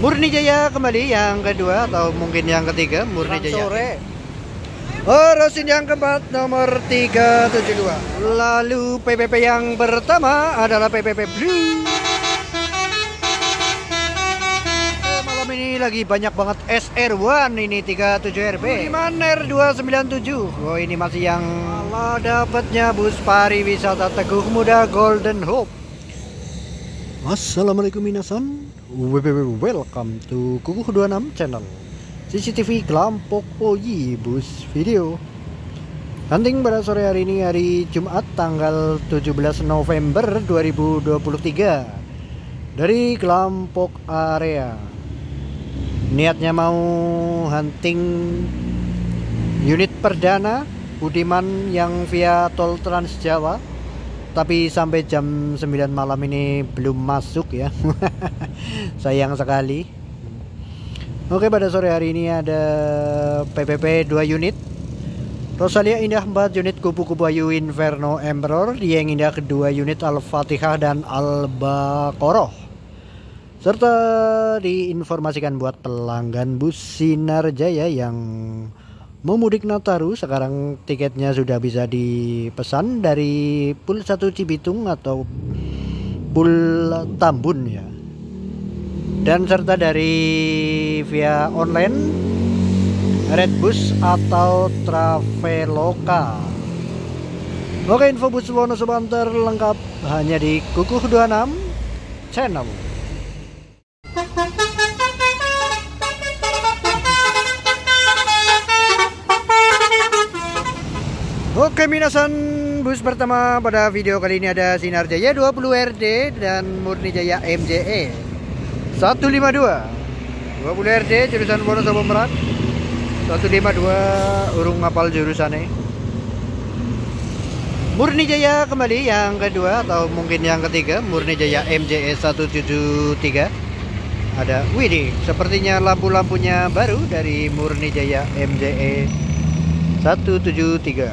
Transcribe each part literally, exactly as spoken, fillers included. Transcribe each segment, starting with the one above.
Murni Jaya kembali yang kedua atau mungkin yang ketiga. Murni Jaya sore. Oh, Rosin yang keempat nomor tiga tujuh dua. Lalu P P P yang pertama adalah P P P Blue. Eh, malam ini lagi banyak banget S R satu ini tiga tujuh R B. Budiman R dua sembilan tujuh. Oh, ini masih yang malah dapatnya bus pariwisata Teguh Muda Golden Hope. Assalamualaikum minasan. Welcome to Kukuh dua puluh enam channel C C T V Kelampok Oyi Bus Video. Hunting pada sore hari ini, hari Jumat tanggal tujuh belas November dua ribu dua puluh tiga dari Kelampok area. Niatnya mau hunting unit perdana Budiman yang via tol Trans Jawa, tapi sampai jam sembilan malam ini belum masuk ya. Sayang sekali. Oke, pada sore hari ini ada P P P dua unit, Rosalia Indah empat unit, Kupu-Kupu Ayu Inferno Emperor, Dieng Indah kedua unit, Al-Fatihah dan Al-Baqarah. Serta diinformasikan buat pelanggan bus Sinar Jaya yang mau mudik Nataru, sekarang tiketnya sudah bisa dipesan dari Pool satu Cibitung atau Pool Tambun ya. Dan serta dari via online Redbus atau Traveloka. Oke, info bus Wonosobo Antar lengkap hanya di Kukuh dua puluh enam channel. Oke minasan, bus pertama pada video kali ini ada Sinar Jaya dua puluh R D dan Murni Jaya M J E seratus lima puluh dua. dua puluh R D jurusan Wonosobo Merak, seratus lima puluh dua urung ngapal jurusannya. Murni Jaya kembali yang kedua atau mungkin yang ketiga. Murni Jaya M J E seratus tujuh puluh tiga. Ada Widih, sepertinya lampu-lampunya baru dari Murni Jaya M J E seratus tujuh puluh tiga.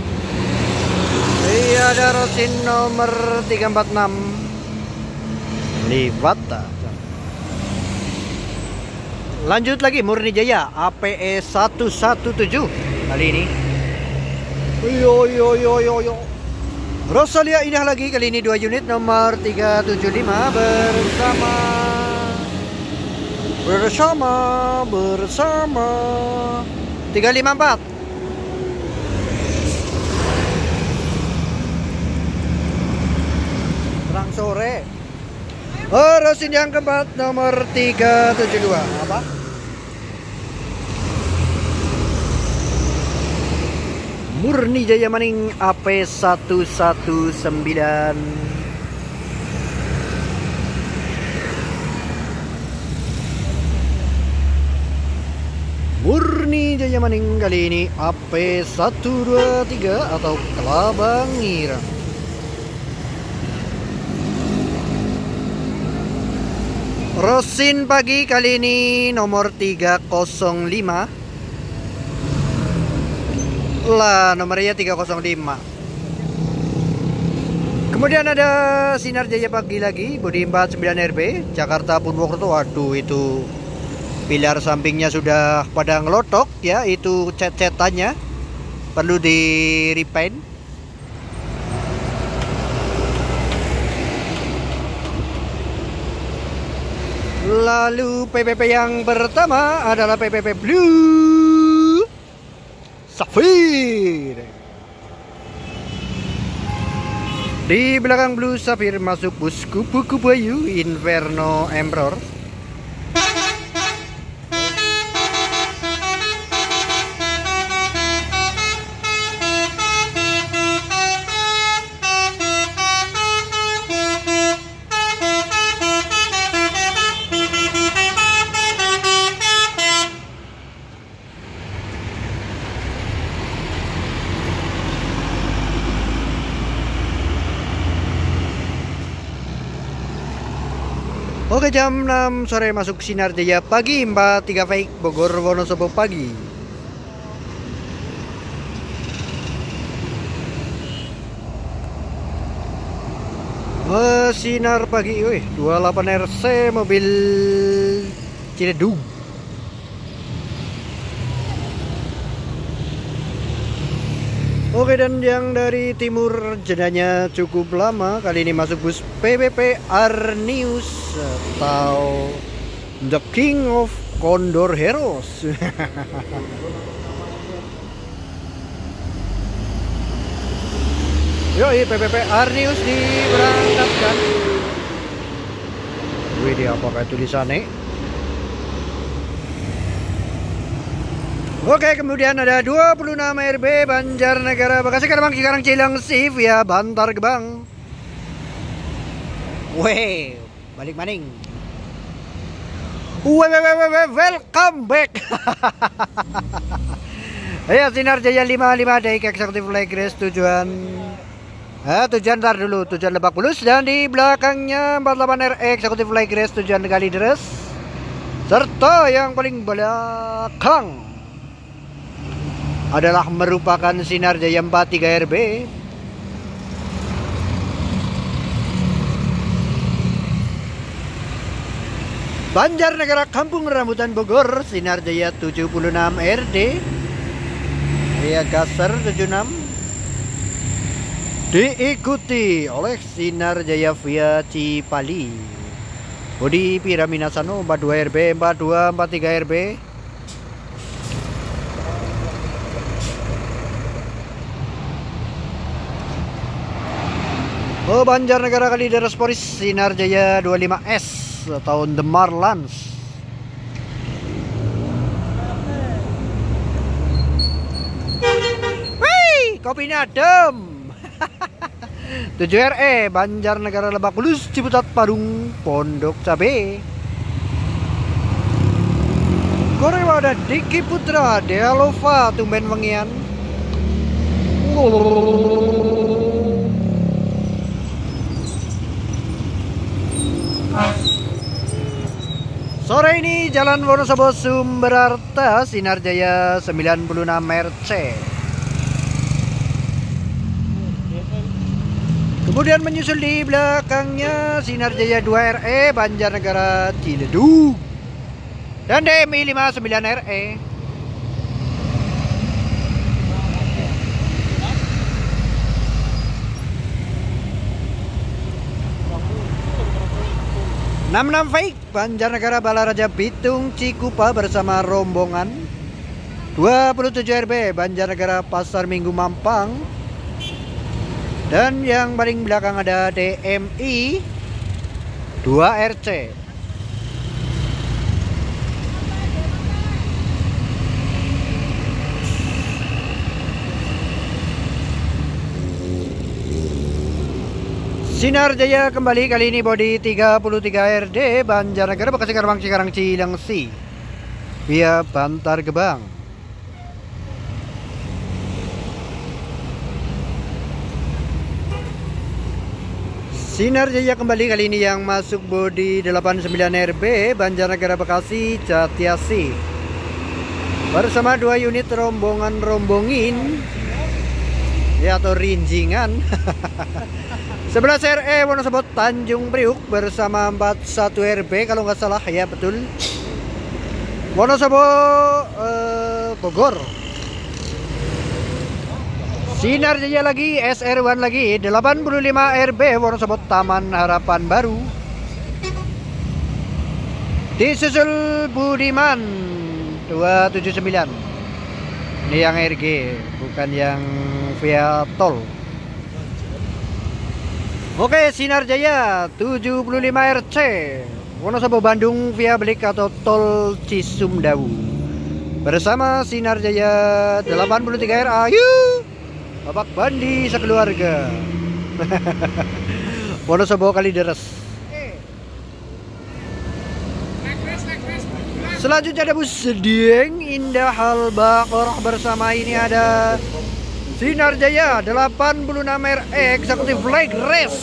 Iya, ada Rosin nomor tiga empat enam Livata. Lanjut lagi Murni Jaya A P E seratus tujuh belas kali ini. Yo yo yo yo yo. Rosalia Indah lagi kali ini dua unit nomor tiga tujuh lima bersama bersama bersama tiga lima empat. Terang sore. Oh, Rosin yang keempat nomor tiga tujuh dua. Apa? Murni Jaya Maning A P satu satu sembilan. Murni Jaya Maning kali ini A P seratus dua puluh tiga atau Kelabang Irang. Rosin pagi kali ini nomor tiga nol lima. Lah, nomornya tiga nol lima. Kemudian ada Sinar Jaya pagi lagi Budi empat sembilan R B Jakarta Purwokerto. Waduh, itu pilar sampingnya sudah pada ngelotok ya, itu cet-cetannya perlu di repaint. Lalu P P P yang pertama adalah P P P Blue Sapphire. Di belakang Blue Sapphire masuk bus Kupu-Kupu Ayu Inferno Emperor. Oke, jam enam sore masuk Sinar Jaya pagi empat tiga fake Bogor Wonosobo pagi. Oh, Sinar pagi, wih, dua puluh delapan R C mobil Ciledug. Oke, dan yang dari timur jedanya cukup lama. Kali ini masuk bus P B P Arnius atau The King of Condor Heroes. Yoi, P B P Arnius diberangkatkan. Wih, dia apakah tulisannya? Oke, kemudian ada dua puluh enam R B Banjarnegara Bekasi Kadamang Cikarang Cilengsi via Bantar Gebang. Weh, balik maning. Weh, weh, weh, weh, welcome back. Ya, Sinar Jaya lima puluh lima Daik Executive Flight Race tujuan eh, tujuan ntar dulu, tujuan Lebak Bulus, dan di belakangnya empat puluh delapan R E Executive Flight Race tujuan Kalideres, serta yang paling belakang adalah merupakan Sinar Jaya empat puluh tiga R B. Banjarnegara Kampung Rambutan Bogor Sinar Jaya tujuh puluh enam R D. Ria Gasser tujuh puluh enam diikuti oleh Sinar Jaya via Cipali. Budi Piraminasano empat puluh dua R B, empat puluh dua empat puluh tiga R B. Oh, Banjarnegara Kalideres Polis Sinar Jaya dua puluh lima S atau The Marlans. Wih, kopinya adem. tujuh R E Banjarnegara Lebak Bulus Ciputat Parung Pondok Cabe. Korewa ada Diki Putra Dealova tumben wengian. Sore ini Jalan Wonosobo Sumber Arta Sinar Jaya sembilan puluh enam R C. Kemudian menyusul di belakangnya Sinar Jaya dua R E Banjarnegara Ciledug dan D M I lima puluh sembilan R E. enam puluh enam Fake Banjarnegara Balaraja Bitung Cikupa bersama rombongan. Dua puluh tujuh R B Banjarnegara Pasar Minggu Mampang. Dan yang paling belakang ada D M I dua R C. Sinar Jaya kembali, kali ini bodi tiga puluh tiga R D Banjarnegara Bekasi Kadamang Cikarang Cilengsi via Bantar Gebang. Sinar Jaya kembali, kali ini yang masuk bodi delapan puluh sembilan R B Banjarnegara Bekasi Jatiasi bersama dua unit rombongan rombongin ya atau rinjingan. sebelas R E Wonosobo Tanjung Priuk bersama empat puluh satu R B kalau nggak salah, ya betul. Wonosobo eh, Bogor. Sinar Jaya lagi, S R satu lagi, delapan puluh lima R B Wonosobo Taman Harapan Baru. Disusul Budiman dua tujuh sembilan. Ini yang R G, bukan yang via tol. Oke, Sinar Jaya tujuh puluh lima R C Wonosobo Bandung via Belik atau tol Cisumdawu bersama Sinar Jaya delapan puluh tiga R A. Yuk, Bapak Bandi sekeluarga. Wonosobo Kalideres. Selanjutnya ada bus Dieng Indah Halbakor bersama ini ada Sinar Jaya delapan puluh enam R E Executive Flight Race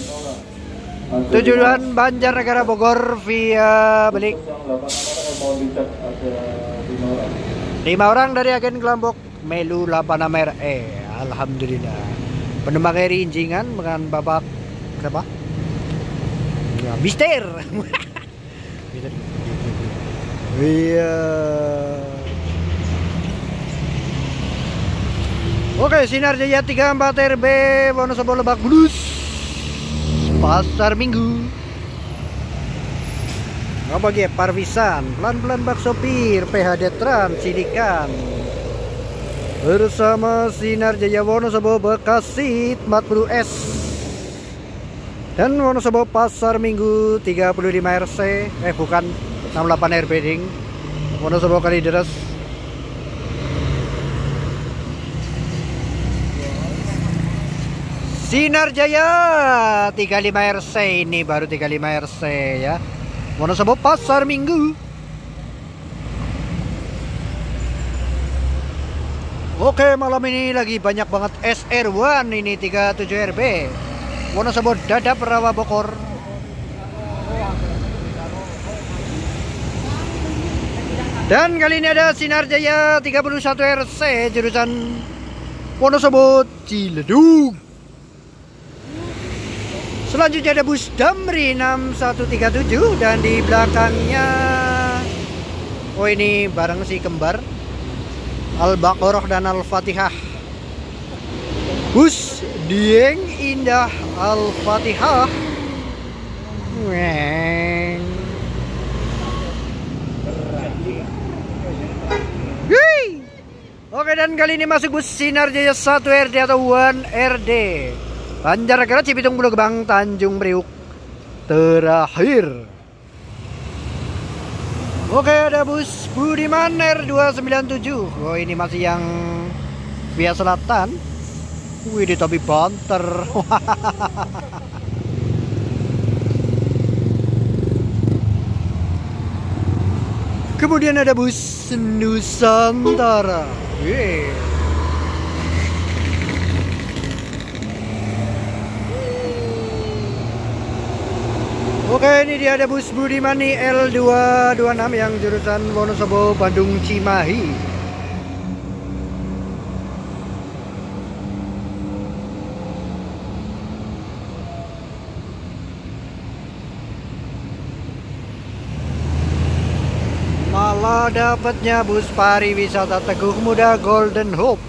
tujuan Banjarnegara Bogor via Belik. Lima orang dari agen kelompok melu delapan puluh enam R E. Alhamdulillah. Penumpang eri injingan dengan Bapak siapa? Ya, Mister. Iya. Oke, Sinar Jaya tiga puluh empat R B Wonosobo Lebak Bulus Pasar Minggu. Ngabagi Parvisan, pelan-pelan bak sopir P H D Trans Sidikan bersama Sinar Jaya Wonosobo Bekasi empat puluh S dan Wonosobo Pasar Minggu tiga puluh lima R C, eh bukan enam puluh delapan R B ding, Wonosobo Kalideres. Sinar Jaya tiga puluh lima R C, ini baru tiga puluh lima R C ya, Wonosobo Pasar Minggu. Oke, malam ini lagi banyak banget S R satu ini tiga puluh tujuh R B Wonosobo Dadap Rawa Bokor. Dan kali ini ada Sinar Jaya tiga puluh satu R C jurusan Wonosobo Ciledug. Selanjutnya ada bus Damri enam satu tiga tujuh dan di belakangnya, oh ini bareng si kembar Al-Baqarah dan Al-Fatihah. Bus Dieng Indah Al-Fatihah. Weng. Wih. Oke, dan kali ini masuk bus Sinar Jaya satu R D atau satu R D. Banjarnegara Cibitung Pulau Gebang Tanjung Priuk terakhir. Oke, ada bus Budiman R dua sembilan tujuh. Oh, ini masih yang via selatan. Wih, di topi banter. Kemudian ada bus Nusantara. Wih. Oke, ini dia ada bus Budimani L dua dua enam yang jurusan Wonosobo Bandung Cimahi. Malah dapatnya bus pariwisata Teguh Muda Golden Hope.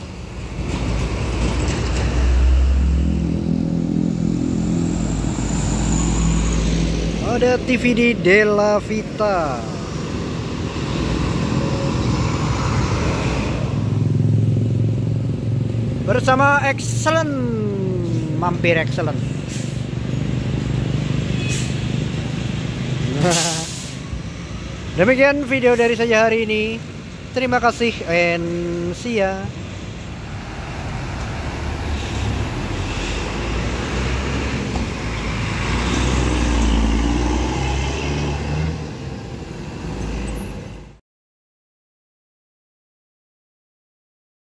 Ada T V D Della Vita. Bersama Excellent, mampir Excellent. Demikian video dari saya hari ini. Terima kasih and see ya.